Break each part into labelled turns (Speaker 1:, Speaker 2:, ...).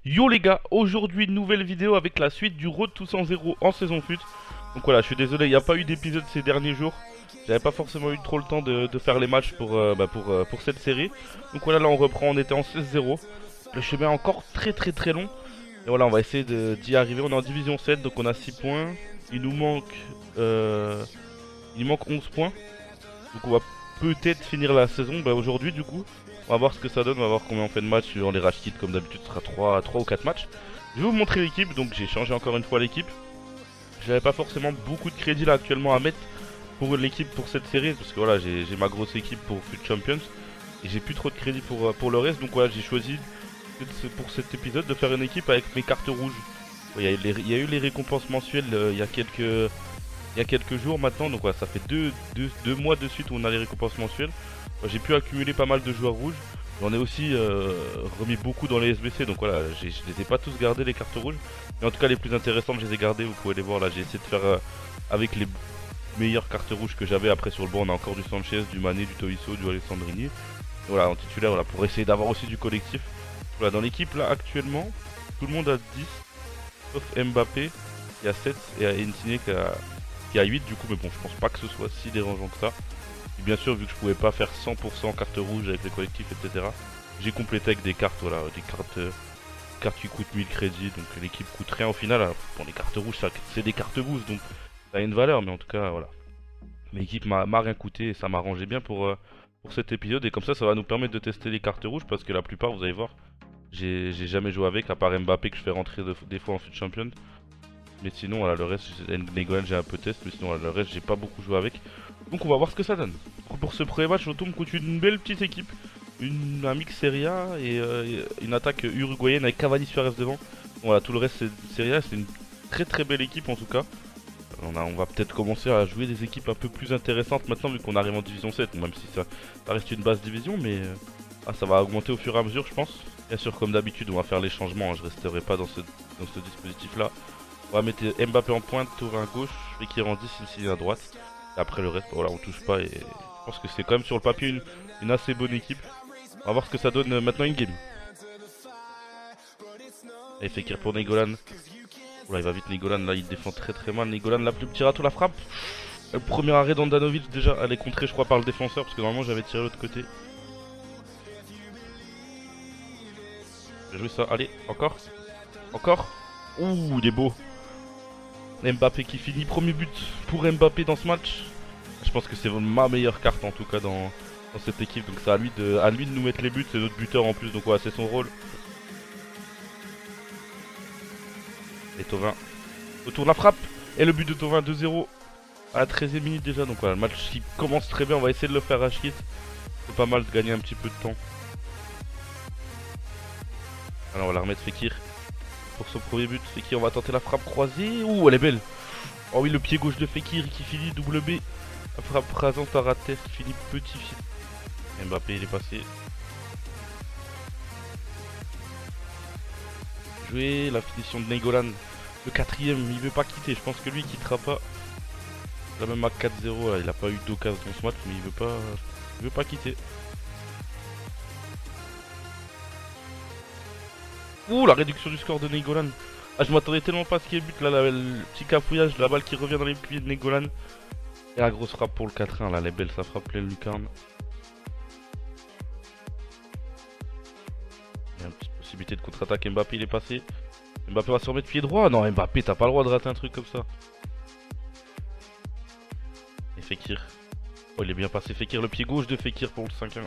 Speaker 1: Yo les gars, aujourd'hui nouvelle vidéo avec la suite du Road to 100 en saison fut. Donc voilà, je suis désolé, il n'y a pas eu d'épisode ces derniers jours. J'avais pas forcément eu trop le temps de faire les matchs pour cette série. Donc voilà, là on reprend, on était en 16-0. Le chemin est encore très long. Et voilà, on va essayer d'y arriver. On est en division 7, donc on a 6 points. Il nous manque, il nous manque 11 points. Donc on va peut-être finir la saison aujourd'hui du coup. On va voir ce que ça donne, on va voir combien on fait de matchs suivant les rage kits. Comme d'habitude ce sera 3 ou 4 matchs. Je vais vous montrer l'équipe, donc j'ai changé encore une fois l'équipe. J'avais pas forcément beaucoup de crédit là actuellement à mettre pour l'équipe pour cette série. Parce que voilà, j'ai ma grosse équipe pour FUT Champions. Et j'ai plus trop de crédit pour le reste. Donc voilà, j'ai choisi pour cet épisode de faire une équipe avec mes cartes rouges. Il y a eu les récompenses mensuelles il y a quelques jours maintenant. Donc voilà, ça fait deux mois de suite où on a les récompenses mensuelles. J'ai pu accumuler pas mal de joueurs rouges. J'en ai aussi remis beaucoup dans les SBC. Donc voilà, je les ai pas tous gardés les cartes rouges. Mais en tout cas les plus intéressantes je les ai gardées. Vous pouvez les voir là. J'ai essayé de faire avec les meilleures cartes rouges que j'avais. Après sur le banc on a encore du Sanchez, du Mané, du Tolisso, du Alessandrini. Voilà, en titulaire, voilà, pour essayer d'avoir aussi du collectif. Voilà, dans l'équipe là actuellement, tout le monde a 10, sauf Mbappé qui a 7 et Insigne qui a 8 du coup, mais bon, je pense pas que ce soit si dérangeant que ça. Et bien sûr, vu que je pouvais pas faire 100% carte rouge avec les collectifs, etc., j'ai complété avec des cartes, voilà, des cartes qui coûtent 1000 crédits, donc l'équipe coûte rien au final. Alors, pour les cartes rouges, c'est des cartes boost, donc ça a une valeur, mais en tout cas, voilà. L'équipe m'a rien coûté et ça m'arrangeait bien pour cet épisode, et comme ça va nous permettre de tester les cartes rouges parce que la plupart, vous allez voir, j'ai jamais joué avec, à part Mbappé que je fais rentrer des fois en FUT Champion. Mais sinon, voilà, le reste, Nainggolan j'ai un peu test, mais sinon, voilà, le reste, j'ai pas beaucoup joué avec. Donc on va voir ce que ça donne. Pour ce premier match, on tombe contre une belle petite équipe. Un mix Serie A et une attaque uruguayenne avec Cavani Suarez devant. Voilà, tout le reste c'est Serie A, c'est une très belle équipe en tout cas. On va peut-être commencer à jouer des équipes un peu plus intéressantes maintenant vu qu'on arrive en division 7, même si ça reste une basse division, mais ça va augmenter au fur et à mesure je pense. Bien sûr comme d'habitude on va faire les changements, hein, je resterai pas dans ce dispositif là. On va mettre Mbappé en pointe, Thauvin à gauche, Fekir en 10, Insigne à droite. Et après le reste, voilà on touche pas et je pense que c'est quand même sur le papier une assez bonne équipe. On va voir ce que ça donne maintenant in-game. Et Fekir pour Nainggolan. Oula, il va vite Nainggolan, là il défend très mal. Nainggolan, là plus petit râteau, la frappe. Le premier arrêt d'Andanovic déjà, elle est contrée je crois par le défenseur parce que normalement j'avais tiré de l'autre côté. J'ai joué ça, allez, encore. Ouh, il est beau. Mbappé qui finit, premier but pour Mbappé dans ce match. Je pense que c'est ma meilleure carte en tout cas dans cette équipe. Donc c'est à lui de nous mettre les buts, c'est notre buteur en plus, donc voilà, c'est son rôle. Et Thauvin retourne la frappe. Et le but de Thauvin 2-0 à la 13e minute déjà. Donc voilà, le match qui commence très bien, on va essayer de le faire à Schkit. C'est pas mal de gagner un petit peu de temps. Alors on va la remettre Fekir pour son premier but. Fekir, on va tenter la frappe croisée. Ouh, elle est belle. Oh oui, le pied gauche de Fekir qui finit double B. La frappe rasante à ras de terre qui finit petit fil. Mbappé il est passé. Jouer la finition de Nainggolan. Le quatrième, il veut pas quitter. Je pense que lui il quittera pas. Là même à 4-0, là, il a pas eu d'occasion dans ce match, mais il veut pas quitter. Ouh, la réduction du score de Nainggolan. Ah, je m'attendais tellement pas à ce qu'il y ait but là, le petit cafouillage, la balle qui revient dans les pieds de Nainggolan. Et la grosse frappe pour le 4-1, là, elle est belle, ça frappe plein lucarne. Il y a une petite possibilité de contre-attaque, Mbappé il est passé. Mbappé va se remettre pied droit. Non, Mbappé, t'as pas le droit de rater un truc comme ça. Et Fekir. Oh, il est bien passé. Fekir, le pied gauche de Fekir pour le 5-1.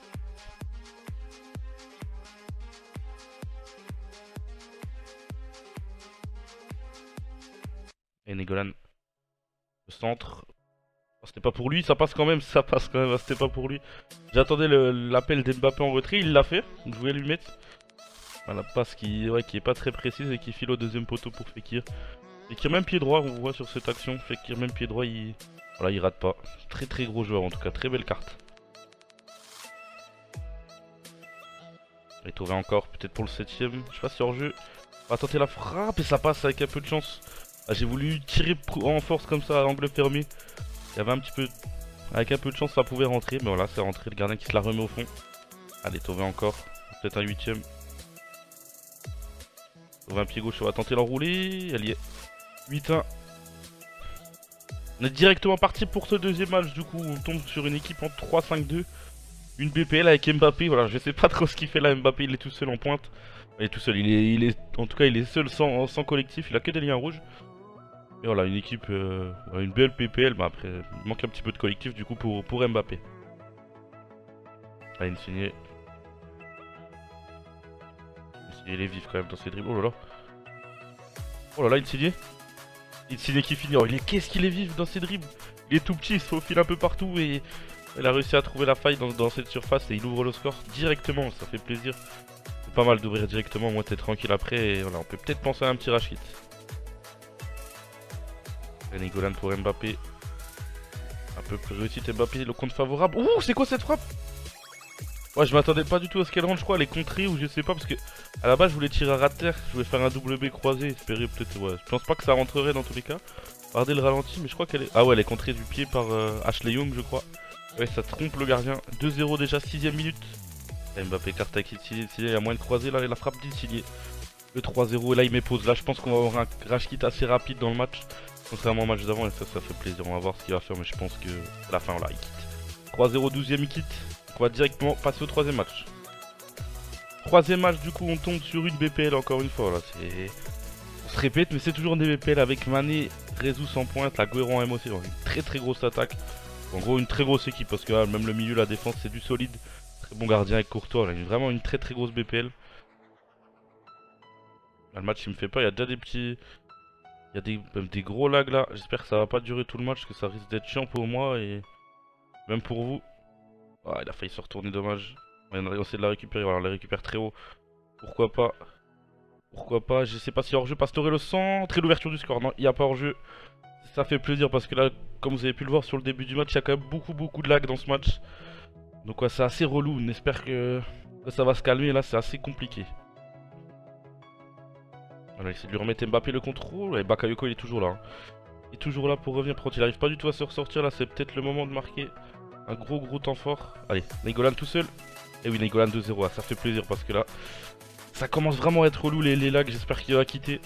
Speaker 1: Et Nainggolan. Le centre. Oh, c'était pas pour lui, ça passe quand même. Ça passe quand même. C'était pas pour lui. J'attendais l'appel d'Mbappé en retrait. Il l'a fait. Je voulais lui mettre. La passe qui est pas très précise et qui file au deuxième poteau pour Fekir. Fekir même pied droit, on voit sur cette action. Fekir même pied droit, voilà, il rate pas. Très gros joueur en tout cas, très belle carte. Et Thauvin encore, peut-être pour le 7ème. Je sais pas si hors jeu. On va tenter la frappe et ça passe avec un peu de chance. Ah, j'ai voulu tirer en force comme ça à angle fermé. Il y avait un petit peu. Avec un peu de chance ça pouvait rentrer. Mais voilà, c'est rentré. Le gardien qui se la remet au fond. Allez, Thauvin encore. Peut-être un 8ème. Tovin pied gauche, on va tenter l'enrouler. Elle y est. 8-1. On est directement parti pour ce deuxième match. Du coup, on tombe sur une équipe en 3-5-2. Une BPL avec Mbappé. Voilà, je sais pas trop ce qu'il fait là. Mbappé, il est tout seul en pointe. Il est tout seul. En tout cas, il est seul sans collectif. Il a que des liens rouges. Et voilà, une équipe, une belle PPL. Mais après, il manque un petit peu de collectif du coup pour Mbappé. Allez, Insigne. Il est vif quand même dans ses dribbles. Oh là là. Oh là là, Insigne. Insigne qui finit. Oh, qu'est-ce qu'il est vif dans ses dribbles. Il est tout petit, il se faufile un peu partout et il a réussi à trouver la faille dans cette surface et il ouvre le score directement. Ça fait plaisir. C'est pas mal d'ouvrir directement. Moi, t'es tranquille après. Et voilà, on peut peut-être penser à un petit rage kit. Nicolas pour Mbappé. Un peu plus réussite Mbappé, le compte favorable. Ouh, c'est quoi cette frappe? Ouais, je m'attendais pas du tout à ce qu'elle rentre, je crois, elle est contrée ou je sais pas, parce que à la base je voulais tirer à ras de terre, je voulais faire un double B croisé, espérer peut-être, ouais, je pense pas que ça rentrerait dans tous les cas. Regardez le ralenti, mais je crois qu'elle est... Ah ouais, elle est contrée du pied par Ashley Young, je crois. Ouais, ça trompe le gardien. 2-0 déjà, 6ème minute. Mbappé carte à Insigne, il y a moins de croisé, là, et la frappe d'Insigne. Le 3-0, et là il met pause. Là, je pense qu'on va avoir un crash kit assez rapide dans le match. Contrairement au match d'avant, et ça fait plaisir. On va voir ce qu'il va faire, mais je pense que à la fin, voilà, il quitte. 3-0, 12ème, il quitte. On va directement passer au troisième match. Troisième match, du coup, on tombe sur une BPL encore une fois. Là, on se répète, mais c'est toujours des BPL avec Mané, Rezous en pointe, la Guerrero en MOC. Donc une très grosse attaque. En gros, une très grosse équipe parce que là, même le milieu, la défense, c'est du solide. Très bon gardien avec Courtois. Là, vraiment une très grosse BPL. Là, le match, il me fait pas. Il y a déjà des petits. Il y a même des gros lags là. J'espère que ça va pas durer tout le match, que ça risque d'être chiant pour moi et même pour vous. Ah, il a failli se retourner, dommage. On va essayer de la récupérer, voilà, on la récupère très haut. Pourquoi pas? Pourquoi pas? Je sais pas si hors-jeu. Pastore le centre et l'ouverture du score. Non, il n'y a pas hors-jeu. Ça fait plaisir parce que là, comme vous avez pu le voir sur le début du match, il y a quand même beaucoup de lag dans ce match. Donc ouais, c'est assez relou. On espère que ça va se calmer. Là, c'est assez compliqué. Voilà, essayer de lui remettre Mbappé le contrôle. Et Bakayoko, il est toujours là. Hein. Il est toujours là pour revenir. Par contre, il n'arrive pas du tout à se ressortir. Là, c'est peut-être le moment de marquer un gros temps fort. Allez, Nainggolan tout seul. Et oui, Nainggolan 2-0. Ah, ça fait plaisir parce que là, ça commence vraiment à être relou les lags. J'espère qu'il va quitter.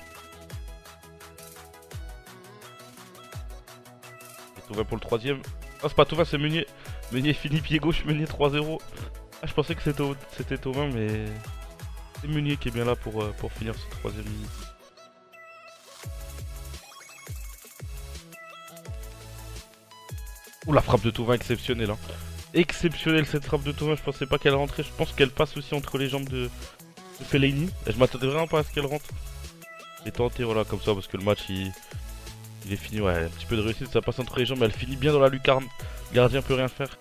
Speaker 1: Et Tovin pour le troisième. Ah, c'est pas Tovin, c'est Meunier. Meunier finit pied gauche, Meunier 3-0. Ah, je pensais que c'était Tovin, mais c'est Meunier qui est bien là pour finir ce troisième minute. Ouh, la frappe de Tovin exceptionnelle. Hein. Exceptionnelle cette frappe de Tovin. Je pensais pas qu'elle rentrait. Je pense qu'elle passe aussi entre les jambes de Fellaini. Et je m'attendais vraiment pas à ce qu'elle rentre. J'ai tenté, voilà, comme ça, parce que le match il est fini. Ouais, un petit peu de réussite. Ça passe entre les jambes. Mais elle finit bien dans la lucarne. Le gardien peut rien faire.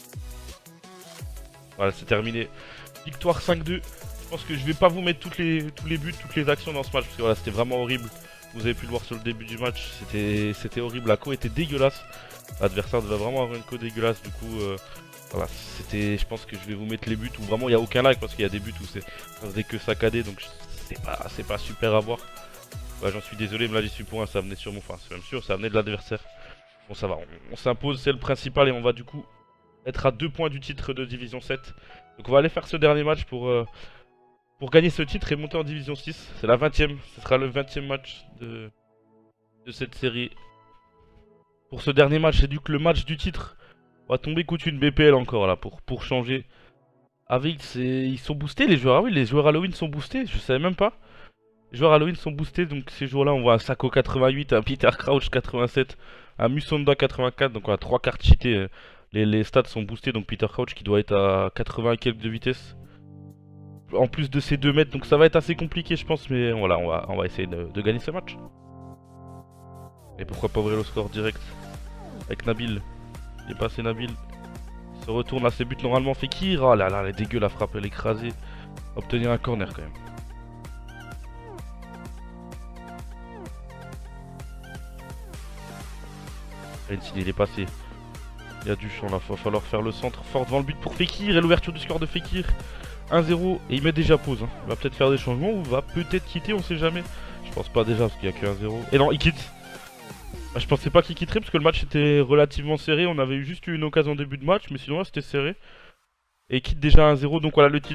Speaker 1: Voilà, c'est terminé. Victoire 5-2. Je pense que je vais pas vous mettre tous les buts, toutes les actions dans ce match. Parce que voilà, c'était vraiment horrible. Vous avez pu le voir sur le début du match. C'était horrible. La co était dégueulasse. L'adversaire devait vraiment avoir une co dégueulasse. Du coup, voilà, je pense que je vais vous mettre les buts où vraiment il n'y a aucun lag. Parce qu'il y a des buts où ça faisait que saccadé. Donc c'est pas super à voir. Ouais, j'en suis désolé, mais là j'y suis pour un. Ça venait sur mon. Enfin, c'est même sûr, ça venait de l'adversaire. Bon, ça va. On s'impose, c'est le principal. Et on va du coup être à 2 points du titre de Division 7. Donc on va aller faire ce dernier match pour gagner ce titre et monter en Division 6. C'est la 20ème. Ce sera le 20ème match de cette série. Pour ce dernier match, c'est du coup le match du titre. On va tomber contre une BPL encore là pour changer. Avec ils sont boostés les joueurs. Ah oui, les joueurs Halloween sont boostés, je savais même pas. Les joueurs Halloween sont boostés, donc ces jours-là, on voit un Sako 88, un Peter Crouch 87, un Musonda 84, donc on a 3 cartes cheatées. Les stats sont boostés, donc Peter Crouch qui doit être à 80 et quelques de vitesse. En plus de ces 2 mètres, donc ça va être assez compliqué je pense, mais voilà, on va essayer de gagner ce match. Et pourquoi pas ouvrir le score direct avec Nabil. Il est passé Nabil. Il se retourne là, ses buts normalement Fekir. Oh là là, elle est dégueu la frappe, elle est écrasée. Obtenir un corner quand même. Insigne, il est passé. Il y a du champ là, il va falloir faire le centre fort devant le but pour Fekir. Et l'ouverture du score de Fekir. 1-0 et il met déjà pause. Hein. Il va peut-être faire des changements ou va peut-être quitter, on sait jamais. Je pense pas déjà parce qu'il y a que 1-0. Et non, il quitte. Bah, je pensais pas qu'il quitterait parce que le match était relativement serré. On avait juste eu une occasion en début de match, mais sinon là c'était serré. Et il quitte déjà 1-0, donc voilà le titre.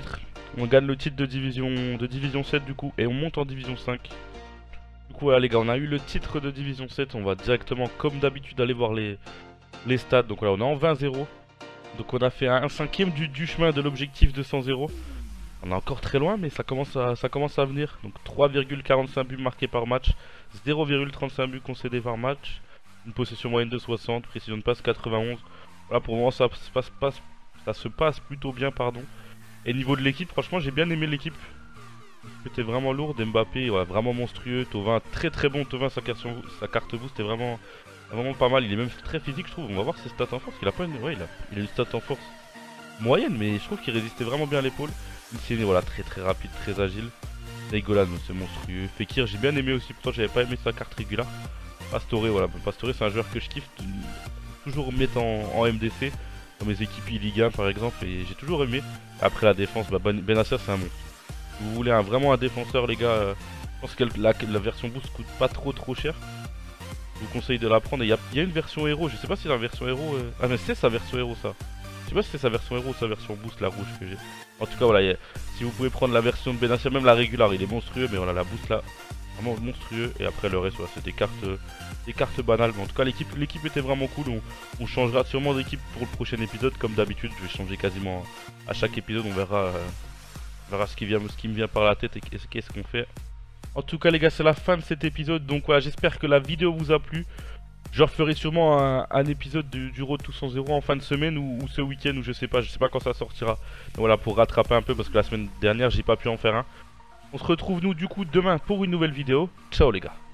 Speaker 1: On gagne le titre de division 7 du coup, et on monte en division 5. Du coup voilà les gars, on a eu le titre de division 7, on va directement comme d'habitude aller voir les stats. Donc voilà, on est en 20-0. Donc on a fait un cinquième du chemin de l'objectif de 100-0. On est encore très loin, mais ça commence à venir. Donc 3,45 buts marqués par match, 0,35 buts concédés par match, une possession moyenne de 60, précision de passe 91. Voilà, pour le moment ça se passe plutôt bien, pardon. Et niveau de l'équipe, franchement j'ai bien aimé l'équipe. C'était vraiment lourd, Mbappé, ouais, vraiment monstrueux, Thauvin, très très bon Thauvin, sa carte boost, c'était vraiment pas mal. Il est même très physique je trouve, on va voir ses stats en force, il a pas une... Ouais, il a une stat en force moyenne, mais je trouve qu'il résistait vraiment bien à l'épaule. Insigne, voilà, très très rapide, très agile. Nainggolan, c'est monstrueux. Fekir, j'ai bien aimé aussi, pourtant j'avais pas aimé sa carte régulière. Pastore, voilà, Pastore c'est un joueur que je kiffe, toujours mettre en MDC, dans mes équipes Ligue 1 par exemple, et j'ai toujours aimé. Après la défense, bah, Benassia c'est un monstre. Si vous voulez vraiment un défenseur les gars, je pense que la version boost coûte pas trop cher. Je vous conseille de la prendre, et il y a une version héros, je sais pas si la version héros... Ah mais c'est sa version héros ça. Je sais pas si c'est sa version héros ou sa version boost, la rouge que j'ai. En tout cas voilà, si vous pouvez prendre la version de Benassia, même la régulière, il est monstrueux, mais voilà la boost là, vraiment monstrueux. Et après le reste, voilà, c'est des cartes banales. Mais en tout cas l'équipe était vraiment cool. On changera sûrement d'équipe pour le prochain épisode, comme d'habitude. Je vais changer quasiment à chaque épisode, on verra ce qui me vient par la tête et qu'est-ce qu'on fait. En tout cas les gars, c'est la fin de cet épisode, donc voilà, j'espère que la vidéo vous a plu. Je referai sûrement un épisode du Road to 100 en fin de semaine ou ce week-end, ou je sais pas quand ça sortira. Donc voilà, pour rattraper un peu parce que la semaine dernière j'ai pas pu en faire un. On se retrouve nous du coup demain pour une nouvelle vidéo. Ciao les gars.